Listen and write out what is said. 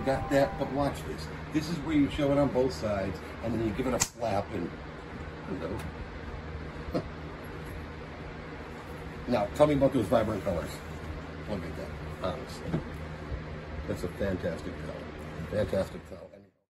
You got that, but watch this. This is where you show it on both sides, and then you give it a flap and, hello. Now, tell me about those vibrant colors. Look at that, honestly. That's a fantastic color. Fantastic color.